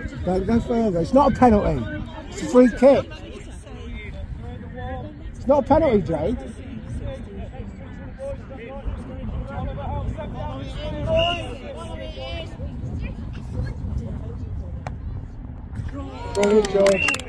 Don't go further. It's not a penalty. It's a free kick. It's not a penalty, Drake. Brilliant, George.